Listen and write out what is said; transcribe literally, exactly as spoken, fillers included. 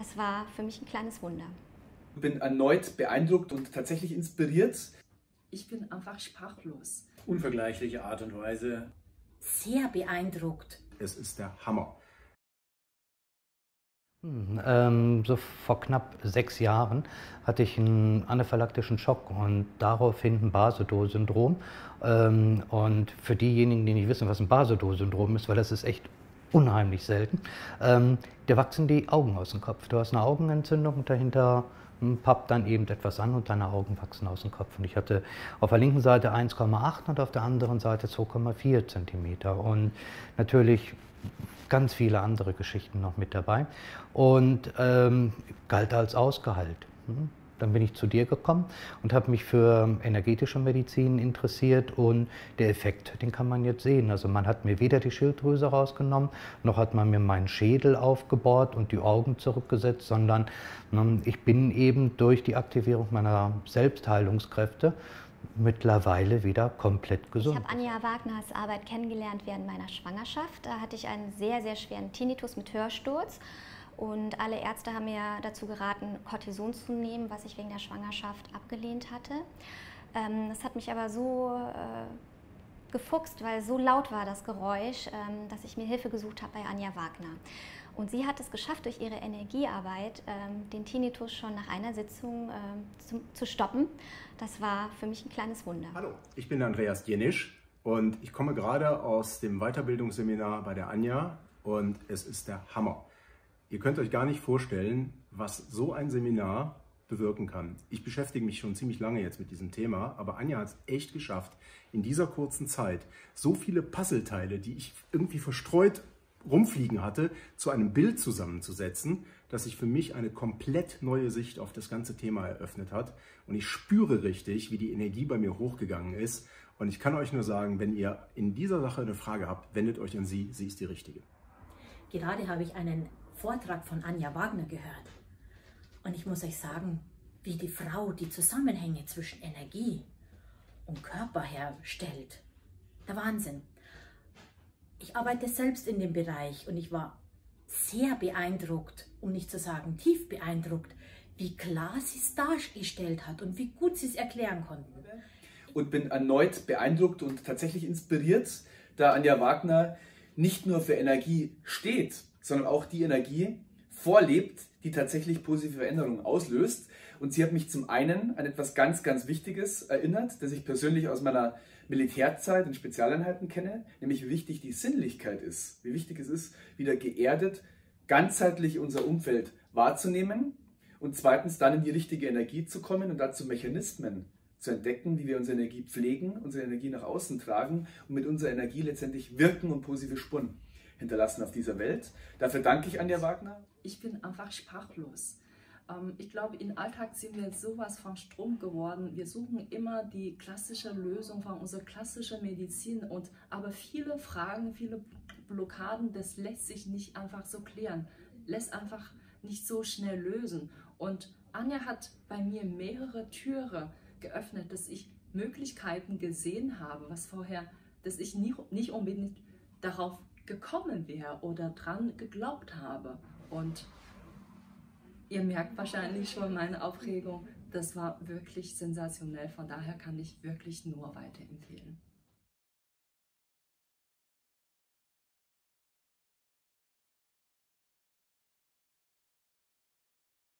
Das war für mich ein kleines Wunder. Ich bin erneut beeindruckt und tatsächlich inspiriert. Ich bin einfach sprachlos. Unvergleichliche Art und Weise. Sehr beeindruckt. Es ist der Hammer. Hm, ähm, so vor knapp sechs Jahren hatte ich einen anaphylaktischen Schock und daraufhin ein Basedow-Syndrom. Ähm, und für diejenigen, die nicht wissen, was ein Basedow-Syndrom ist, weil das ist echt unheimlich selten, ähm, dir wachsen die Augen aus dem Kopf. Du hast eine Augenentzündung und dahinter pappt dann eben etwas an und deine Augen wachsen aus dem Kopf. Und ich hatte auf der linken Seite eins Komma acht und auf der anderen Seite zwei Komma vier Zentimeter. Und natürlich ganz viele andere Geschichten noch mit dabei. Und ähm, galt als ausgeheilt. Dann bin ich zu dir gekommen und habe mich für energetische Medizin interessiert und der Effekt, den kann man jetzt sehen. Also man hat mir weder die Schilddrüse rausgenommen, noch hat man mir meinen Schädel aufgebohrt und die Augen zurückgesetzt, sondern ne, ich bin eben durch die Aktivierung meiner Selbstheilungskräfte mittlerweile wieder komplett gesund. Ich habe Anja Wagners Arbeit kennengelernt während meiner Schwangerschaft. Da hatte ich einen sehr, sehr schweren Tinnitus mit Hörsturz. Und alle Ärzte haben mir dazu geraten, Cortison zu nehmen, was ich wegen der Schwangerschaft abgelehnt hatte. Ähm, das hat mich aber so äh, gefuchst, weil so laut war das Geräusch, ähm, dass ich mir Hilfe gesucht habe bei Anja Wagner. Und sie hat es geschafft, durch ihre Energiearbeit ähm, den Tinnitus schon nach einer Sitzung äh, zu, zu stoppen. Das war für mich ein kleines Wunder. Hallo, ich bin Andreas Jenisch und ich komme gerade aus dem Weiterbildungsseminar bei der Anja und es ist der Hammer. Ihr könnt euch gar nicht vorstellen, was so ein Seminar bewirken kann. Ich beschäftige mich schon ziemlich lange jetzt mit diesem Thema, aber Anja hat es echt geschafft, in dieser kurzen Zeit so viele Puzzleteile, die ich irgendwie verstreut rumfliegen hatte, zu einem Bild zusammenzusetzen, dass sich für mich eine komplett neue Sicht auf das ganze Thema eröffnet hat. Und ich spüre richtig, wie die Energie bei mir hochgegangen ist. Und ich kann euch nur sagen, wenn ihr in dieser Sache eine Frage habt, wendet euch an sie, sie ist die Richtige. Gerade habe ich einen Vortrag von Anja Wagner gehört. Und ich muss euch sagen, wie die Frau die Zusammenhänge zwischen Energie und Körper herstellt. Der Wahnsinn. Ich arbeite selbst in dem Bereich und ich war sehr beeindruckt, um nicht zu sagen tief beeindruckt, wie klar sie es dargestellt hat und wie gut sie es erklären konnten. Und bin erneut beeindruckt und tatsächlich inspiriert, da Anja Wagner nicht nur für Energie steht, sondern auch die Energie vorlebt, die tatsächlich positive Veränderungen auslöst. Und sie hat mich zum einen an etwas ganz, ganz Wichtiges erinnert, das ich persönlich aus meiner Militärzeit in Spezialeinheiten kenne, nämlich wie wichtig die Sinnlichkeit ist, wie wichtig es ist, wieder geerdet, ganzheitlich unser Umfeld wahrzunehmen und zweitens dann in die richtige Energie zu kommen und dazu Mechanismen zu entdecken, wie wir unsere Energie pflegen, unsere Energie nach außen tragen und mit unserer Energie letztendlich wirken und positive Spuren hinterlassen auf dieser Welt. Dafür danke ich Anja Wagner. Ich bin einfach sprachlos. Ich glaube, im Alltag sind wir sowas von Strom geworden. Wir suchen immer die klassische Lösung von unserer klassischen Medizin. Und, aber viele Fragen, viele Blockaden, das lässt sich nicht einfach so klären. Lässt einfach nicht so schnell lösen. Und Anja hat bei mir mehrere Türen geöffnet, dass ich Möglichkeiten gesehen habe, was vorher, dass ich nicht, nicht unbedingt darauf gekommen wäre oder dran geglaubt habe. Und ihr merkt wahrscheinlich schon meine Aufregung. Das war wirklich sensationell. Von daher kann ich wirklich nur weiterempfehlen.